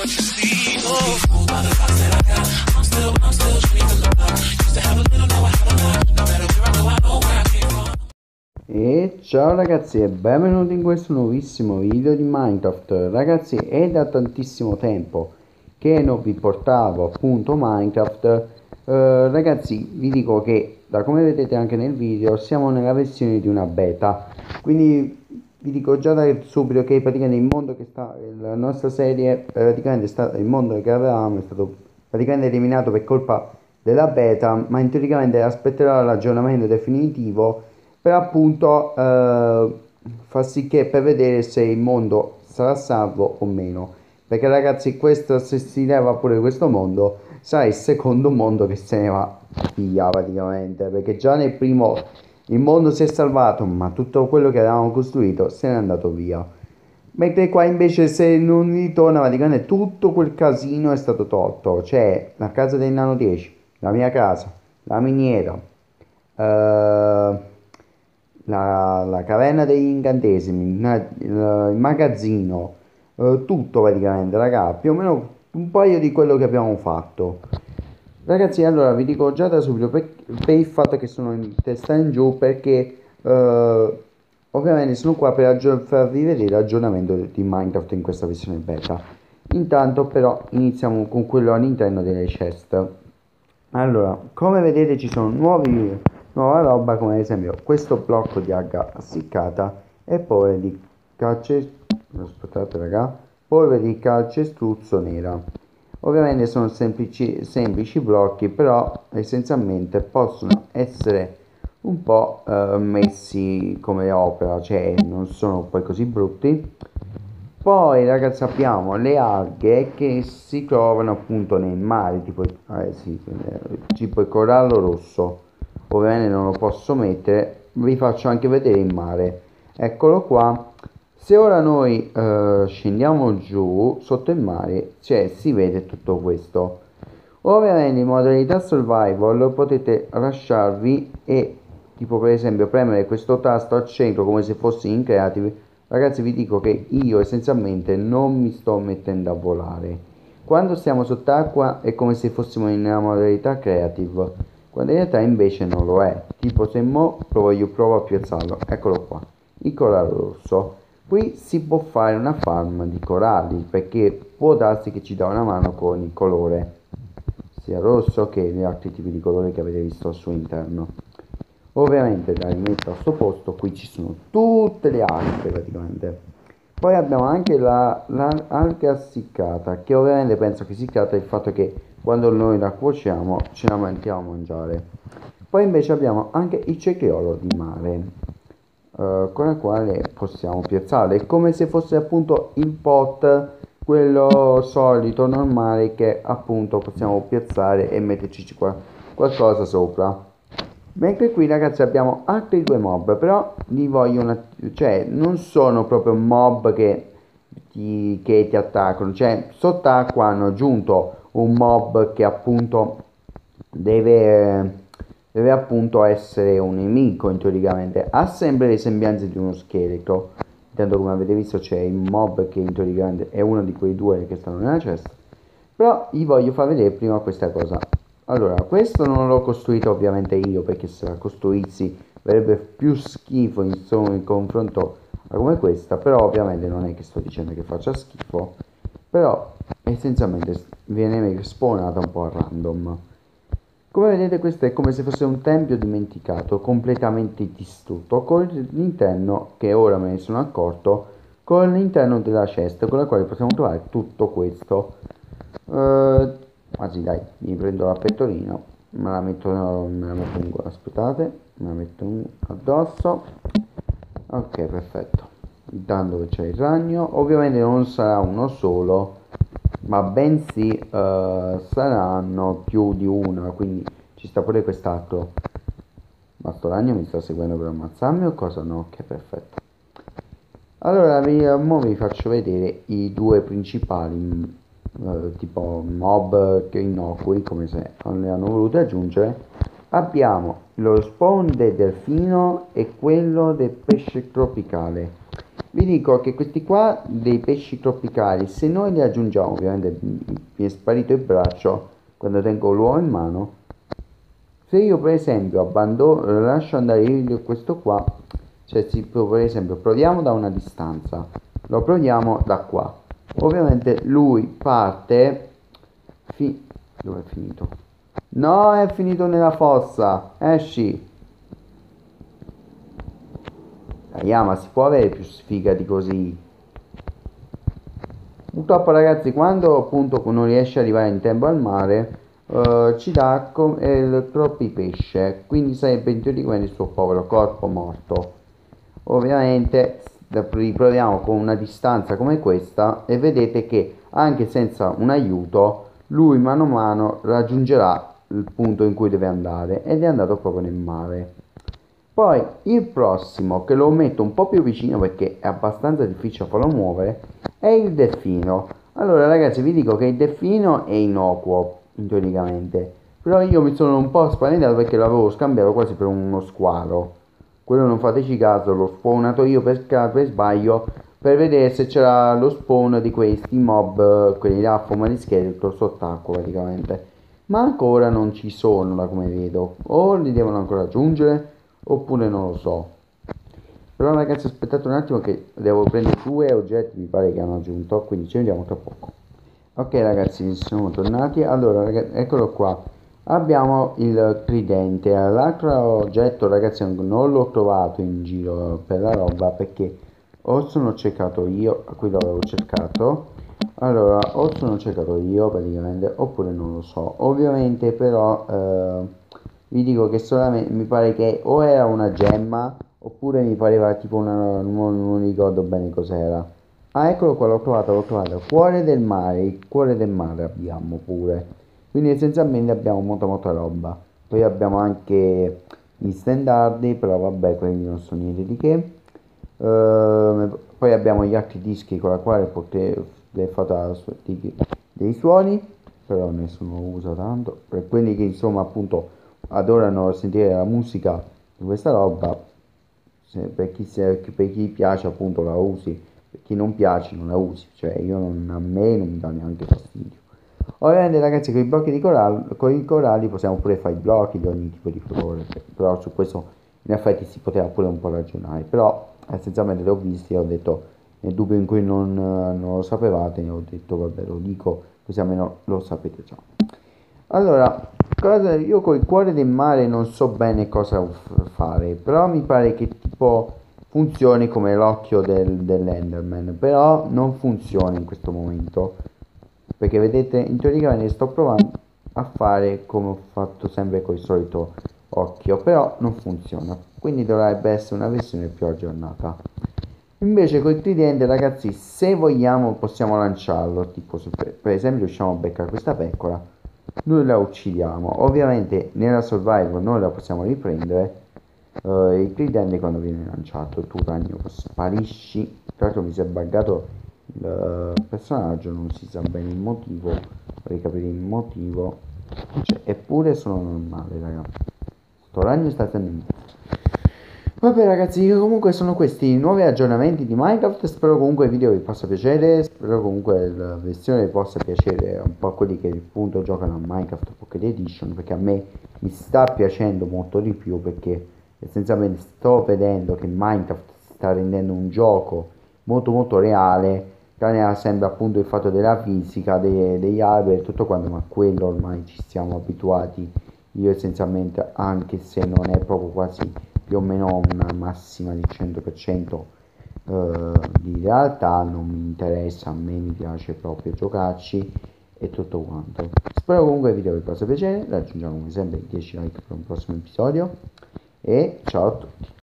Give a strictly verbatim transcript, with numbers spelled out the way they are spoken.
E ciao ragazzi e benvenuti in questo nuovissimo video di Minecraft. Ragazzi, è da tantissimo tempo che non vi portavo appunto Minecraft. eh, Ragazzi, vi dico che da come vedete anche nel video siamo nella versione di una beta, quindi vi dico già da subito che praticamente il mondo che sta la nostra serie eh, praticamente sta, il mondo che avevamo è stato praticamente eliminato per colpa della beta, ma teoricamente aspetterò l'aggiornamento definitivo per appunto eh, far sì che per vedere se il mondo sarà salvo o meno, perché ragazzi questo, se si leva pure questo mondo, sarà il secondo mondo che se ne va via praticamente, perché già nel primo il mondo si è salvato ma tutto quello che avevamo costruito se n'è andato via, mentre qua invece se non ritorna praticamente tutto quel casino è stato tolto, cioè la casa del nano dieci, la mia casa, la miniera, eh, la, la caverna degli incantesimi, il, il magazzino, eh, tutto praticamente, raga, più o meno un paio di quello che abbiamo fatto. Ragazzi, allora vi dico già da subito per, per il fatto che sono in testa in giù, perché eh, ovviamente sono qua per aggior- farvi vedere l'aggiornamento di Minecraft in questa versione beta. Intanto però iniziamo con quello all'interno delle chest. Allora, come vedete ci sono nuovi, nuova roba, come ad esempio questo blocco di alga essiccata e polvere di calce, aspettate raga, polvere di calcestruzzo nera. Ovviamente sono semplici, semplici blocchi, però essenzialmente possono essere un po' eh, messi come opera, cioè non sono poi così brutti. Poi ragazzi abbiamo le alghe che si trovano appunto nei mari, tipo, eh, sì, eh, tipo il corallo rosso. Ovviamente non lo posso mettere, vi faccio anche vedere il mare. Eccolo qua. Se ora noi eh, scendiamo giù sotto il mare, cioè si vede tutto questo. Ovviamente in modalità survival potete lasciarvi e tipo per esempio premere questo tasto al centro come se fossi in creative. Ragazzi, vi dico che io essenzialmente non mi sto mettendo a volare. Quando stiamo sott'acqua è come se fossimo in una modalità creative, quando in realtà invece non lo è. Tipo se mo provo, io provo a piazzarlo, eccolo qua, il corallo rosso. Qui si può fare una farm di coralli, perché può darsi che ci dà una mano con il colore, sia rosso che gli altri tipi di colore che avete visto al suo interno. Ovviamente la rimetto a sto posto, qui ci sono tutte le alghe praticamente. Poi abbiamo anche la, la alga essiccata, che ovviamente penso che si tratta del fatto che quando noi la cuociamo ce la mettiamo a mangiare. Poi invece abbiamo anche il cetriolo di mare, eh, con la quale possiamo piazzare, è come se fosse appunto il pot, quello solito normale che appunto possiamo piazzare e metterci qua qualcosa sopra. Mentre qui ragazzi abbiamo altri due mob, però li voglio una, cioè non sono proprio mob che ti, che ti attaccano, cioè sott'acqua hanno aggiunto un mob che appunto deve, deve appunto essere un nemico, in teoricamente ha sempre le sembianze di uno scheletro. Intanto come avete visto c'è il mob che in teoricamente è uno di quei due che stanno nella cesta, però vi voglio far vedere prima questa cosa. Allora, questo non l'ho costruito ovviamente io, perché se la costruissi avrebbe più schifo insomma in confronto a come questa, però ovviamente non è che sto dicendo che faccia schifo, però essenzialmente viene spawnata un po' a random. Come vedete questo è come se fosse un tempio dimenticato, completamente distrutto, con l'interno, che ora me ne sono accorto, con l'interno della chest con la quale possiamo trovare tutto questo. Uh, Anzi dai, mi prendo la pettorina, me la metto, me la metto in, aspettate, me la metto in, addosso. Ok, perfetto. Intanto che c'è il ragno, ovviamente non sarà uno solo, ma bensì uh, saranno più di una, quindi ci sta pure quest'altro. Ma sto ragno mi sta seguendo per ammazzarmi o cosa? No, ok, perfetto. Allora vi, mo vi faccio vedere i due principali Uh, tipo mob che innocui, come se non le hanno volute aggiungere. Abbiamo lo spawn del delfino e quello del pesce tropicale. vi dico che questi qua dei pesci tropicali, se noi li aggiungiamo, ovviamente mi è sparito il braccio quando tengo l'uovo in mano. Se io per esempio abbandono, lascio andare io questo qua, cioè si può, per esempio proviamo da una distanza, lo proviamo da qua, ovviamente lui parte, fi- dove è finito? No, è finito nella fossa, esci. Dai, ma si può avere più sfiga di così. Purtroppo ragazzi, quando appunto non riesce ad arrivare in tempo al mare, eh, ci dà com- eh, troppi pesce, quindi sarebbe in teoria il suo povero corpo morto. Ovviamente da- riproviamo con una distanza come questa e vedete che anche senza un aiuto lui mano a mano raggiungerà il punto in cui deve andare ed è andato proprio nel mare. Poi il prossimo, che lo metto un po' più vicino perché è abbastanza difficile farlo muovere, è il delfino. Allora ragazzi, vi dico che il delfino è innocuo, teoricamente, però io mi sono un po' spaventato perché l'avevo scambiato quasi per uno squalo. Quello non fateci caso, l'ho spawnato io per, ca- per sbaglio per vedere se c'era lo spawn di questi mob, quelli là a forma di scheletro sott'acqua praticamente. Ma ancora non ci sono da come vedo, o li devono ancora aggiungere oppure non lo so. Però ragazzi aspettate un attimo che devo prendere due oggetti, mi pare che hanno aggiunto, quindi ci vediamo tra poco. Ok ragazzi, siamo tornati. Allora ragazzi, eccolo qua. Abbiamo il tridente. L'altro oggetto ragazzi non l'ho trovato in giro per la roba perché o sono cercato io, qui l'avevo cercato. Allora, o sono cercato io praticamente, oppure non lo so. Ovviamente però eh, vi dico che solamente mi pare che o era una gemma oppure mi pareva tipo una, non, non ricordo bene cos'era. Ah, eccolo qua, l'ho trovato, l'ho trovato. Cuore del mare, il cuore del mare abbiamo pure. Quindi essenzialmente abbiamo molta molta roba. Poi abbiamo anche gli standardi, però vabbè, quelli non sono niente di che. Ehm, poi abbiamo gli altri dischi con la quale potete fare dei suoni, però nessuno usa tanto. Per quelli che insomma appunto adorano sentire la musica di questa roba, se- per chi, se- per chi piace appunto la usi, per chi non piace non la usi, cioè io non, a me non mi dà neanche fastidio. Ovviamente ragazzi con i blocchi di corallo, con i coralli possiamo pure fare i blocchi di ogni tipo di colore, però su questo in effetti si poteva pure un po' ragionare, però essenzialmente li ho visti e ho detto nel dubbio in cui non, non lo sapevate, ho detto vabbè lo dico così almeno lo sapete già. Allora, cosa, io col cuore del mare non so bene cosa f- fare, però mi pare che tipo funzioni come l'occhio del, dell'Enderman, però non funziona in questo momento, perché vedete, in teoria ne sto provando a fare come ho fatto sempre col solito occhio, però non funziona, quindi dovrebbe essere una versione più aggiornata. Invece col tridente ragazzi, se vogliamo possiamo lanciarlo, tipo se per, per esempio riusciamo a beccare questa pecora, noi la uccidiamo, ovviamente nella survival noi la possiamo riprendere. Eh, il tridente quando viene lanciato tu ragno sparisci, tra l'altro mi si è buggato il eh, personaggio, non si sa bene il motivo, vorrei capire il motivo, cioè, eppure sono normale raga, sto ragno sta tenendo. Vabbè ragazzi, comunque sono questi i nuovi aggiornamenti di Minecraft, spero comunque il video vi possa piacere, spero comunque la versione vi possa piacere un po' a quelli che appunto giocano a Minecraft Pocket Edition, perché a me mi sta piacendo molto di più, perché essenzialmente sto vedendo che Minecraft si sta rendendo un gioco molto molto reale, tranne sembra appunto il fatto della fisica, dei- degli alberi e tutto quanto, ma quello ormai ci siamo abituati, io essenzialmente, anche se non è proprio quasi più o meno una massima di cento per cento eh, di realtà, non mi interessa, a me mi piace proprio giocarci e tutto quanto. Spero comunque il video vi possa piacere, raggiungiamo come sempre dieci like per un prossimo episodio e ciao a tutti.